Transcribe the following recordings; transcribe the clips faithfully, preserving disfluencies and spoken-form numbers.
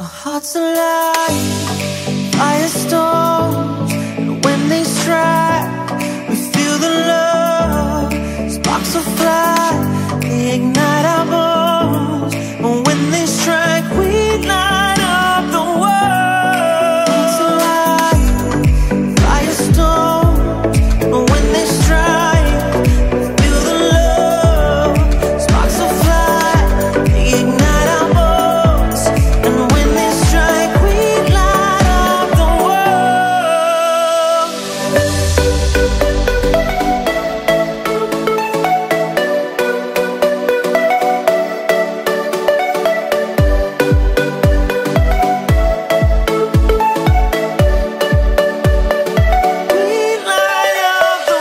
Our hearts alive, firestorms, and when they strike, we feel the love. Sparks will fly, they ignite our bones, and when they strike, we light up the world. Hearts alive, firestorms, and when they strike, we feel the love. Sparks will fly, they ignite our bones, and when they strike, we light up the world. We light up the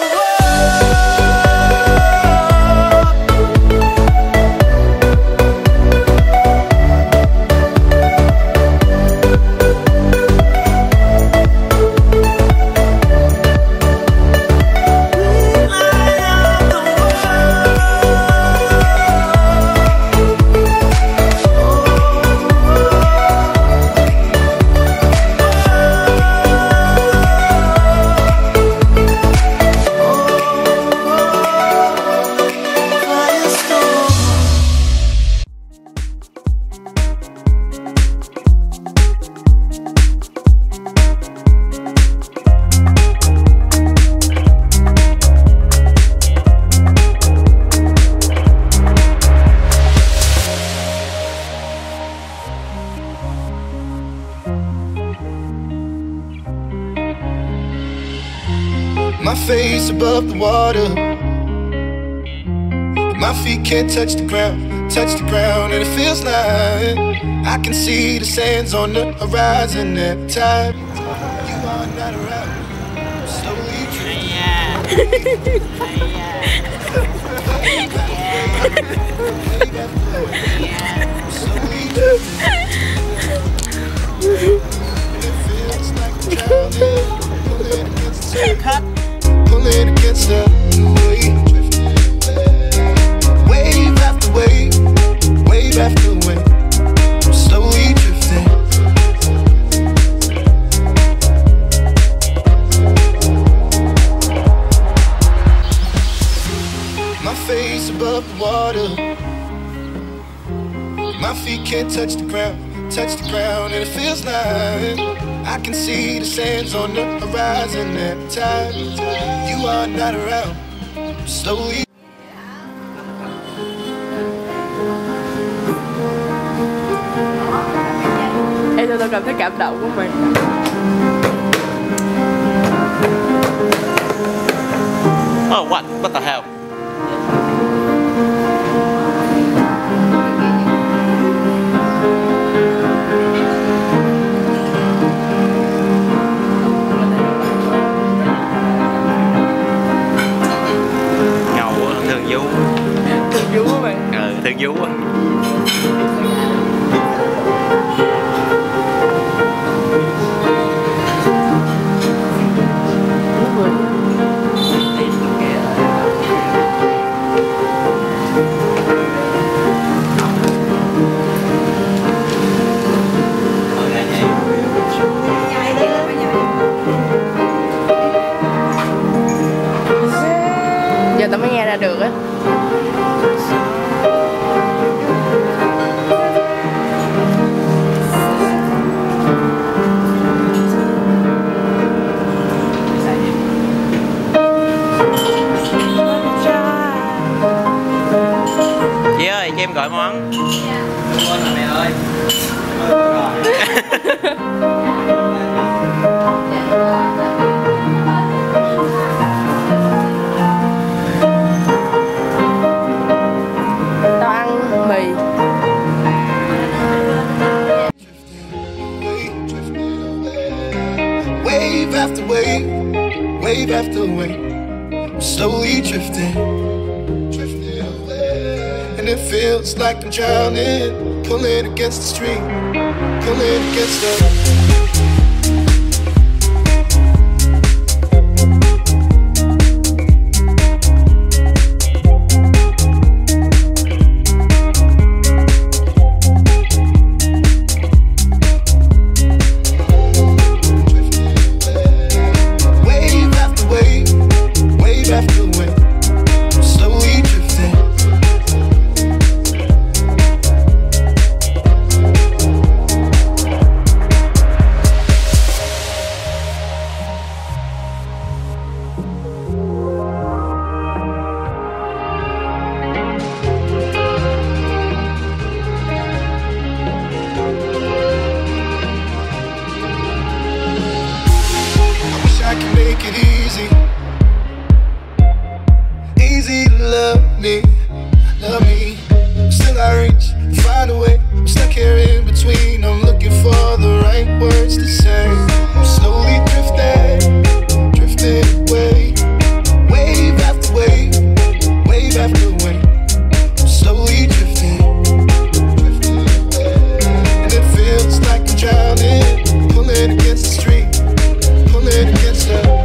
My face above the water, my feet can't touch the ground, touch the ground, and it feels like I can see the sands on the horizon every time you are not around. Slowly drifting. Slowly drifting. And it feels like I'm drowning, pulling against the current. Pulling against the wave, wave after wave, wave after wave, I'm slowly drifting. My face above the water, my feet can't touch the ground, touch the ground, and it feels like I can see the sands on the horizon every time you are not around. Slowly. Ê, tôi, tôi cảm thấy cảm động của mình. Oh, what? What the hell? Ngầu quá, thương vú. Thương vú á bạn. Ừ, thương vú á. Giờ tao mới nghe ra được á. Chị ơi, cho em gọi món. Quên rồi mẹ ơi. Tao ăn mì. Wave after wave, wave after wave, I'm slowly drifting, drifting away. And it feels like I'm drowning, pulling against the stream, pulling against the. make it easy. Easy to love me, love me. Still I reach, find a way. I'm stuck here in between. I'm looking for the right words to say. I'm slowly drifting, drifting away. Wave after wave, wave after wave. I'm slowly drifting, drifting away. And it feels like I'm drowning, pulling against the stream, pulling against the.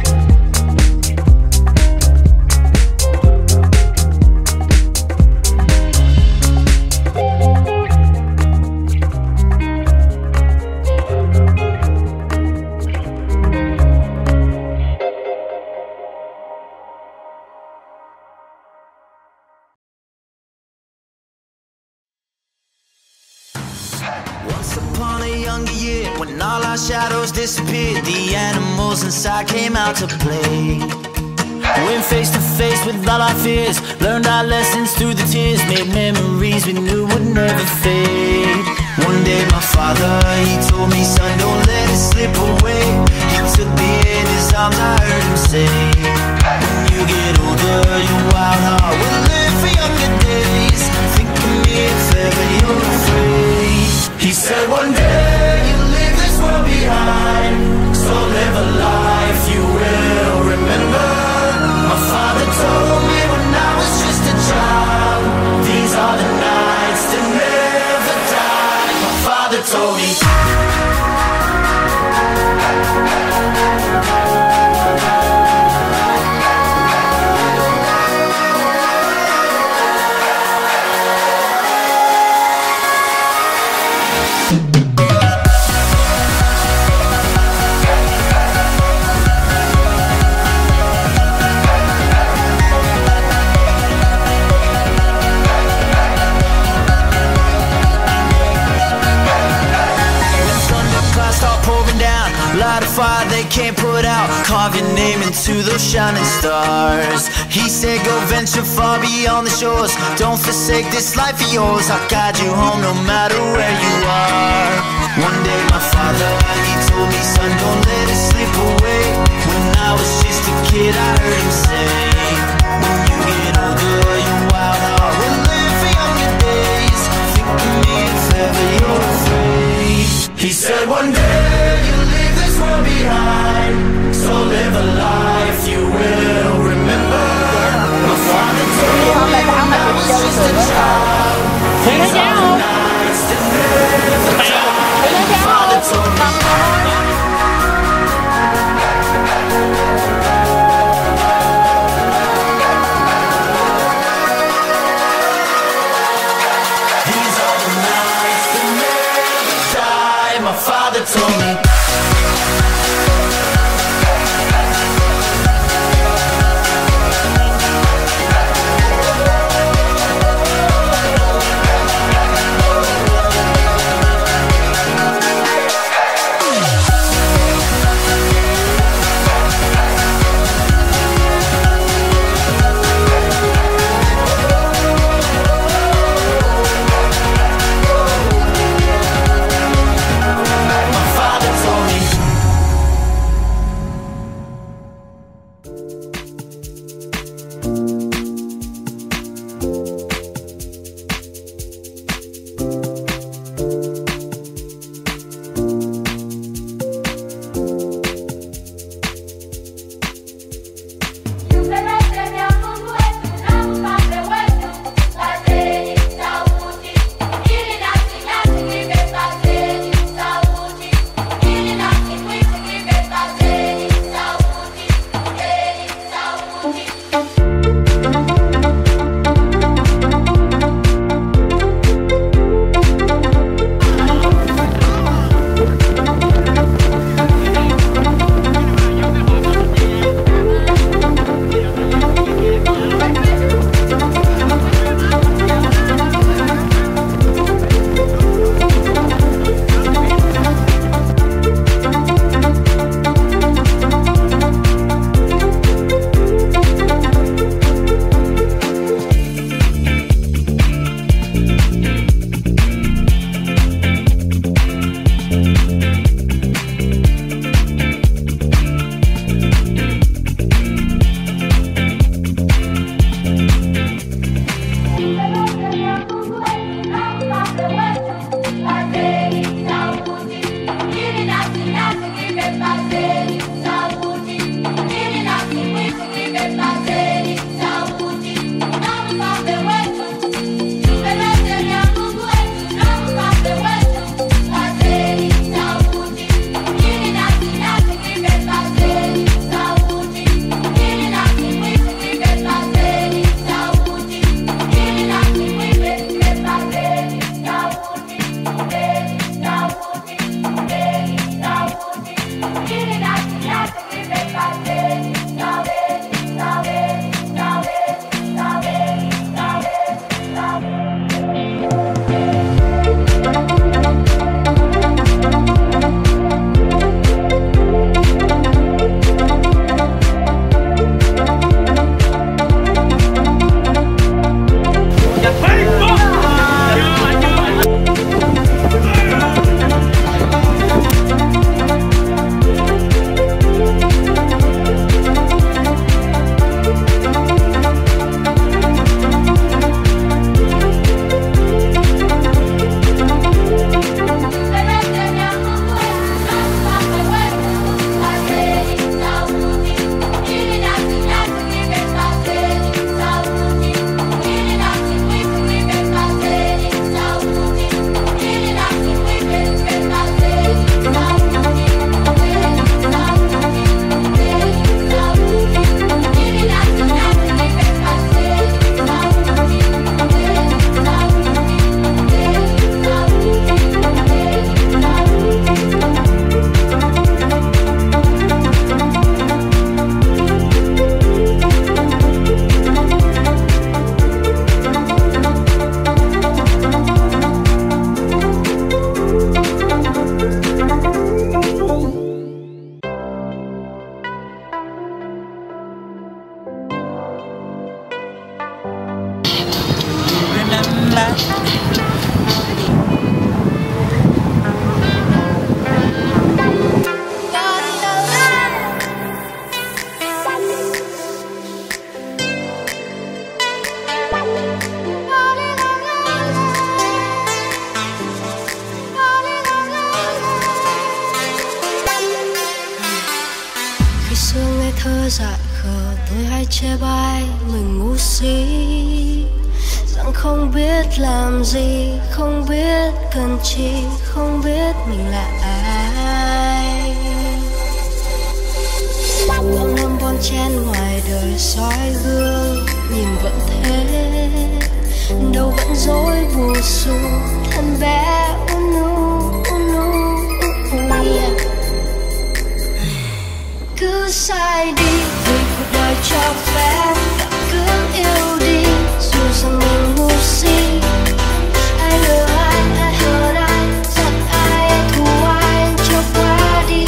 When all our shadows disappeared, the animals inside came out to play. Went face to face with all our fears, learned our lessons through the tears, made memories we knew would never fade. One day my father, he told me, son, don't let it slip away. He took me in his arms, I heard him say, when you get older, your wild heart will live for younger days. Think of me if ever you're afraid. He said one day you'll leave this world behind, so live a life you will remember. My father told me when I was just a child, these are the nights that never die. My father told me. Light a fire they can't put out, carve your name into those shining stars. He said go venture far beyond the shores, don't forsake this life of yours. I'll guide you home no matter where you are. One day my father, he told me, son, don't let it slip away. When I was just a kid I heard him say, when you get older your wild heart will live for younger days. Think of me if ever you're afraid. He said one day you'll leave this world behind, so live a life you will remember. My father told me when I was just a child, these are the nights that never die. My father told me. These are the nights that never die. My father told me. My father told me. thơ dại khờ tôi hay chê bai mình ngu si, rằng không biết làm gì, không biết cần chi, không biết mình là ai. Bao năm bon chen ngoài đời soi gương, nhìn vẫn thế, đâu vẫn dối bù xù, thân bé unu unu yeah. Cứ sai đi vì cuộc đời cho phép, cứ yêu đi dù rằng mình ngu si. Ai lừa ai, ai hờn ai, giận ai, ai thù ai cho qua đi.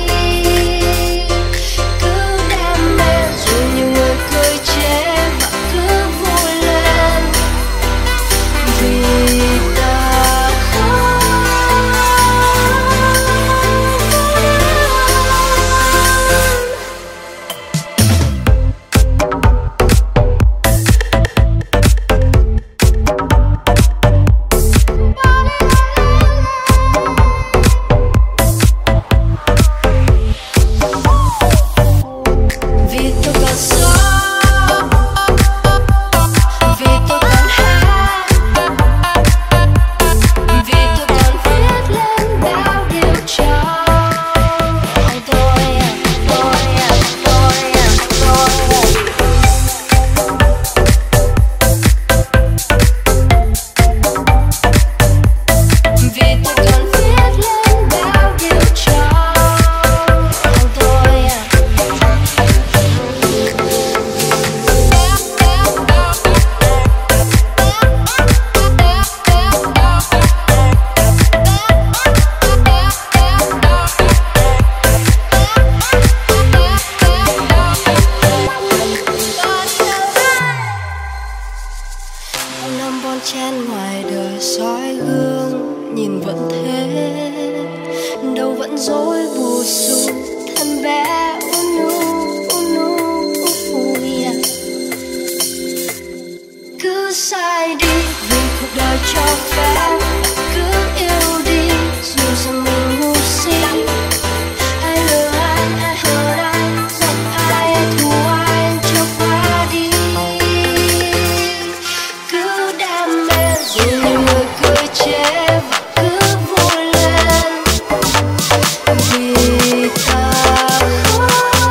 Cứ đam mê dù nhiều người cười chế và cứ vui lên vì ta không. Vì tôi còn sống, vì tôi còn hát, vì tôi còn viết lên bao điều cho tôi, tôi, tôi, tôi. Vì tôi còn viết lên bao điều cho tôi. Bao năm bon chen ngoài đời soi gương, nhìn vẫn thế, đâu vẫn dối bù xù, thân bé unu unu yeah. Cứ sai đi vì cuộc đời cho phép, cứ yêu đi dù rằng mình ngu si. Ai lừa ai, ai hờn ai, giận ai, ai thù ai cho qua đi. Cứ đam mê dù nhiều người cười chế và cứ vui lên vì ta không.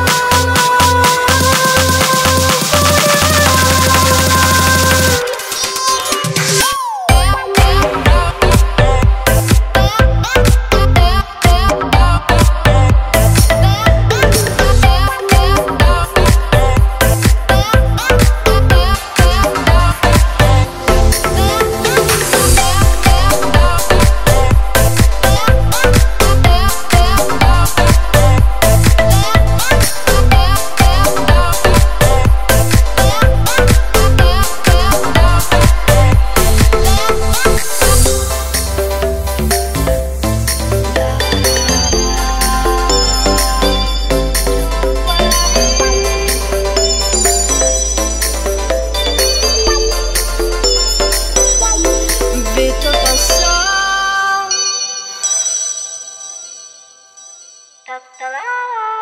Vì tôi còn sống. Ta ta la.